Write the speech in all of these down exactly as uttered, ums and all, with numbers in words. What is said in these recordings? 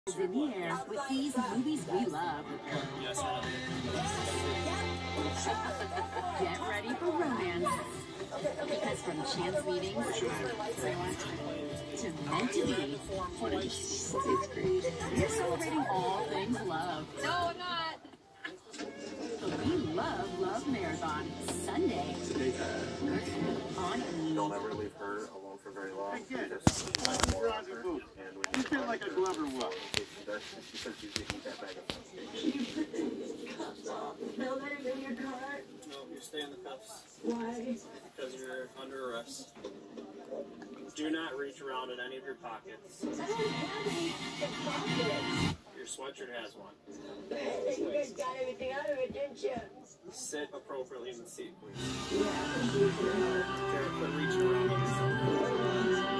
In the air with these movies we love. Get ready for romance. Because from chance meetings to meant to be, we're celebrating all things love. No, I'm not. The We Love Love Marathon, Sunday on E! Don't ever leave her alone for very long. Again, Just more Roger effort, Boot. and when You feel like a Glover will. She says she's going to eat that bag of cups. No letters in your car? No, you stay in the cuffs. Why? Because you're under arrest. Do not reach around in any of your pockets. I don't have any pockets. Your sweatshirt has one. You guys got everything out of it, didn't you? Sit appropriately in the seat, please. Yeah, Care, quit reaching around on yourself.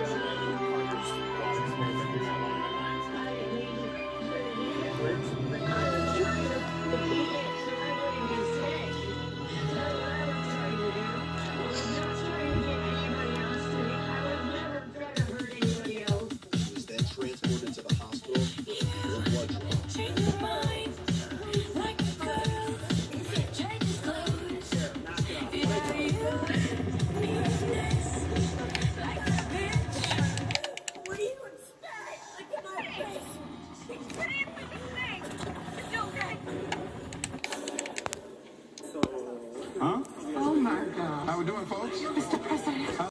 Transported to the hospital with a blood draw. Change your mind like a girl. Change his clothes. Yeah, you business like a bitch. What do you expect? Look at my face.